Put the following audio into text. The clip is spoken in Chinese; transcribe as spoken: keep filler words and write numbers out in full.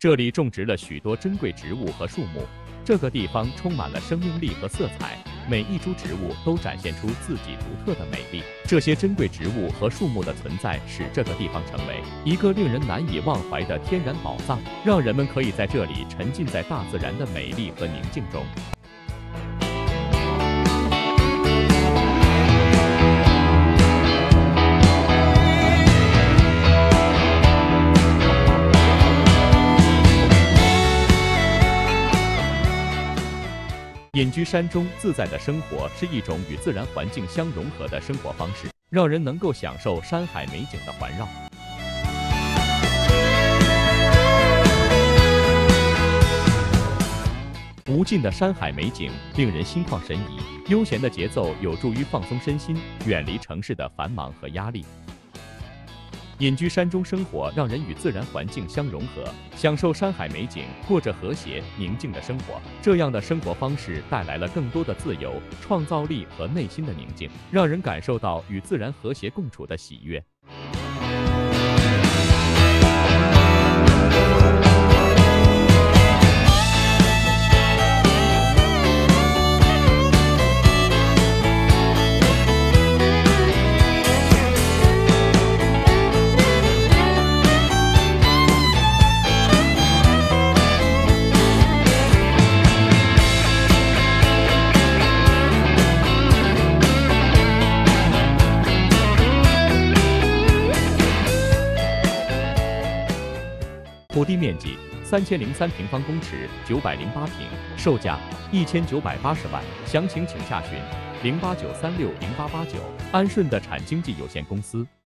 这里种植了许多珍贵植物和树木，这个地方充满了生命力和色彩，每一株植物都展现出自己独特的美丽。这些珍贵植物和树木的存在，使这个地方成为一个令人难以忘怀的天然宝藏，让人们可以在这里沉浸在大自然的美丽和宁静中。隐居山中，自在的生活是一种与自然环境相融合的生活方式，让人能够享受山海美景的环绕。无尽的山海美景令人心旷神怡，悠闲的节奏有助于放松身心，远离城市的繁忙和压力。隐居山中生活，让人与自然环境相融合，享受山海美景，过着和谐宁静的生活。这样的生活方式带来了更多的自由、创造力和内心的宁静，让人感受到与自然和谐共处的喜悦。土地面积三千零三平方公尺，九百零八平，售价一千九百八十万，详情请下询零八九三六零八八九。安顺的产经纪有限公司。